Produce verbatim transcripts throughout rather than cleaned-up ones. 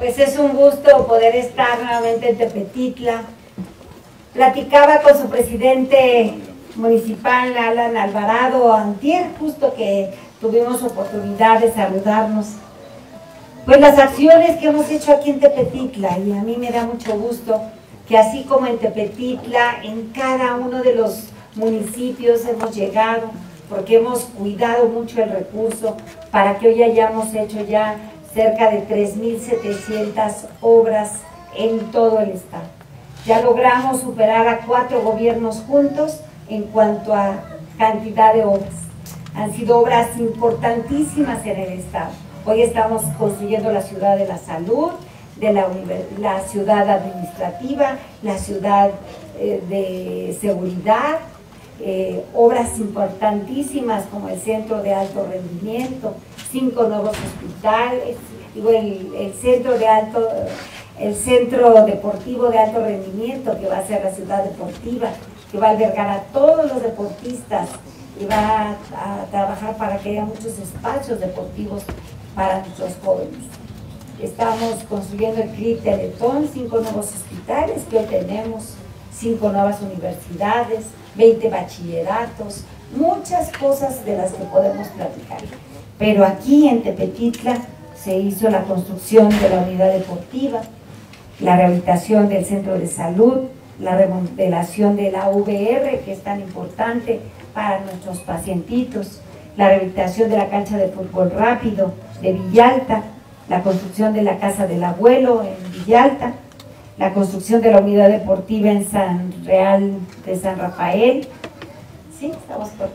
Pues es un gusto poder estar nuevamente en Tepetitla. Platicaba con su presidente municipal, Alan Alvarado, antier, justo que tuvimos oportunidad de saludarnos. Pues las acciones que hemos hecho aquí en Tepetitla, y a mí me da mucho gusto que así como en Tepetitla, en cada uno de los municipios hemos llegado, porque hemos cuidado mucho el recurso para que hoy hayamos hecho ya cerca de tres mil setecientas obras en todo el estado. Ya logramos superar a cuatro gobiernos juntos en cuanto a cantidad de obras. Han sido obras importantísimas en el estado. Hoy estamos construyendo la ciudad de la salud, de la, la ciudad administrativa, la ciudad eh, de seguridad, eh, obras importantísimas como el centro de alto rendimiento, cinco nuevos hospitales, digo, el, el centro de alto, el centro deportivo de alto rendimiento, que va a ser la ciudad deportiva, que va a albergar a todos los deportistas y va a, a trabajar para que haya muchos espacios deportivos para nuestros jóvenes. Estamos construyendo el C R I Teletón, cinco nuevos hospitales que hoy tenemos, cinco nuevas universidades, veinte bachilleratos, muchas cosas de las que podemos platicar. Pero aquí en Tepetitla se hizo la construcción de la unidad deportiva, la rehabilitación del centro de salud, la remodelación de la V R, que es tan importante para nuestros pacientitos, la rehabilitación de la cancha de fútbol rápido de Villalta, la construcción de la casa del abuelo en Villalta, la construcción de la unidad deportiva en San Real de San Rafael. Sí, estamos por...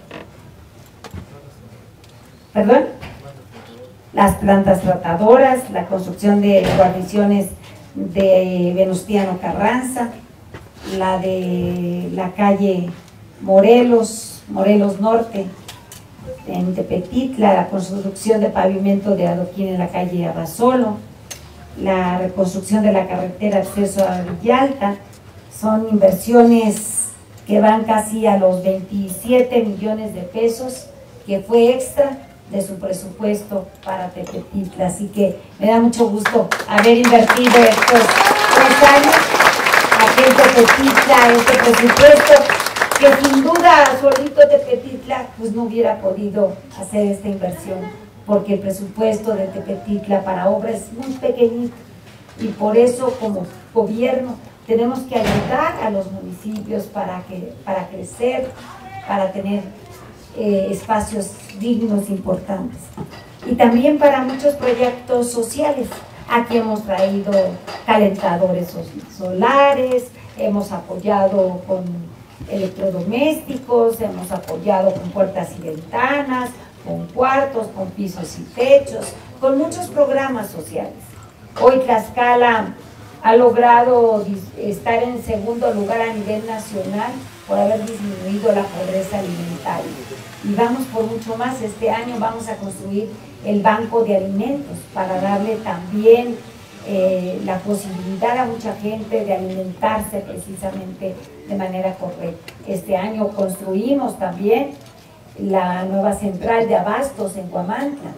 ¿Perdón? Las plantas tratadoras, la construcción de guarniciones de Venustiano Carranza, la de la calle Morelos, Morelos Norte, en Tepetitla, la construcción de pavimento de adoquín en la calle Abasolo, la reconstrucción de la carretera acceso a Villalta. Son inversiones que van casi a los veintisiete millones de pesos, que fue extra de su presupuesto para Tepetitla. Así que me da mucho gusto haber invertido estos tres años aquí en Tepetitla, este presupuesto, que sin duda solito Tepetitla pues no hubiera podido hacer esta inversión, porque el presupuesto de Tepetitla para obra es muy pequeñito, y por eso como gobierno tenemos que ayudar a los municipios para, que, para crecer, para tener eh, espacios dignos importantes, y también para muchos proyectos sociales. Aquí hemos traído calentadores solares, hemos apoyado con electrodomésticos, hemos apoyado con puertas y ventanas, con cuartos, con pisos y techos, con muchos programas sociales. Hoy Tlaxcala ha logrado estar en segundo lugar a nivel nacional por haber disminuido la pobreza alimentaria. Y vamos por mucho más. Este año vamos a construir el banco de alimentos para darle también eh, la posibilidad a mucha gente de alimentarse precisamente de manera correcta. Este año construimos también la nueva central de abastos en Huamantla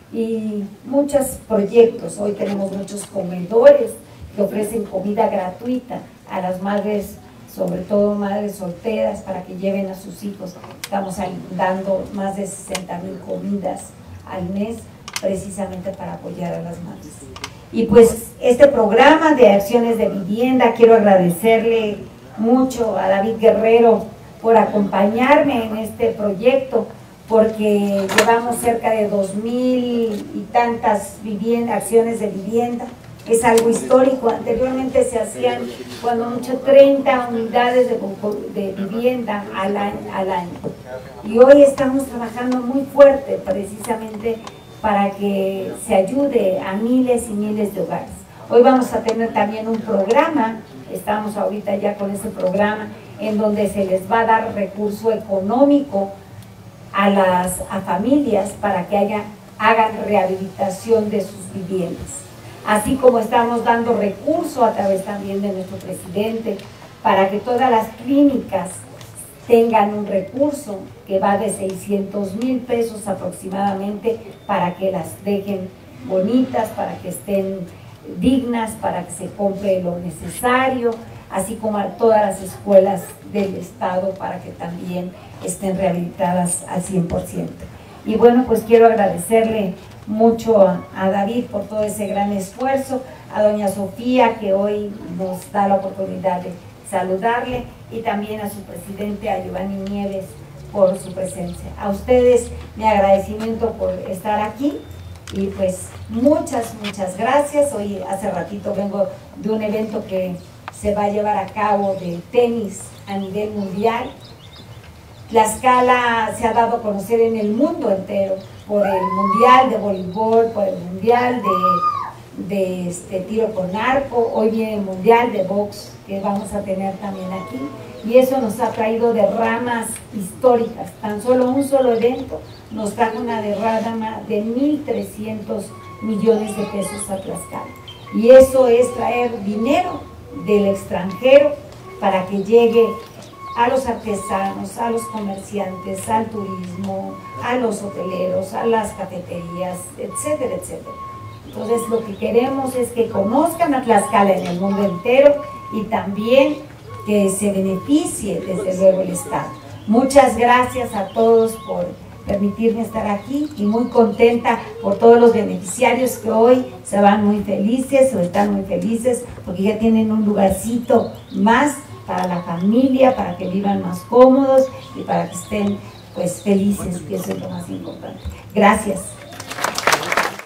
y muchos proyectos. Hoy tenemos muchos comedores que ofrecen comida gratuita a las madres, sobre todo madres solteras, para que lleven a sus hijos. Estamos dando más de sesenta mil comidas al mes precisamente para apoyar a las madres. Y pues este programa de acciones de vivienda, quiero agradecerle mucho a David Guerrero por acompañarme en este proyecto, porque llevamos cerca de dos mil y tantas vivienda, acciones de vivienda. Es algo histórico. Anteriormente se hacían cuando mucho treinta unidades de, de vivienda al año, al año, y hoy estamos trabajando muy fuerte precisamente para que se ayude a miles y miles de hogares. Hoy vamos a tener también un programa, estamos ahorita ya con ese programa, en donde se les va a dar recurso económico a las a familias para que haya, hagan rehabilitación de sus viviendas. Así como estamos dando recurso a través también de nuestro presidente para que todas las clínicas tengan un recurso que va de seiscientos mil pesos aproximadamente para que las dejen bonitas, para que estén dignas, para que se compre lo necesario, así como a todas las escuelas del Estado para que también estén rehabilitadas al cien por ciento. Y bueno, pues quiero agradecerle mucho a, a David por todo ese gran esfuerzo, a doña Sofía, que hoy nos da la oportunidad de saludarle, y también a su presidente, a Giovanni Nieves, por su presencia. A ustedes mi agradecimiento por estar aquí, y pues muchas, muchas gracias. Hoy hace ratito vengo de un evento que se va a llevar a cabo de tenis a nivel mundial. Tlaxcala se ha dado a conocer en el mundo entero por el mundial de voleibol, por el mundial de, de este, tiro con arco, hoy viene el mundial de box que vamos a tener también aquí, y eso nos ha traído derramas históricas. Tan solo un solo evento nos trajo una derrama de mil trescientos millones de pesos a Tlaxcala, y eso es traer dinero del extranjero para que llegue a los artesanos, a los comerciantes, al turismo, a los hoteleros, a las cafeterías, etcétera, etcétera. Entonces lo que queremos es que conozcan a Tlaxcala en el mundo entero, y también que se beneficie desde luego el Estado. Muchas gracias a todos por permitirme estar aquí, y muy contenta por todos los beneficiarios que hoy se van muy felices o están muy felices porque ya tienen un lugarcito más para la familia, para que vivan más cómodos y para que estén pues felices, que eso es lo más importante. Gracias.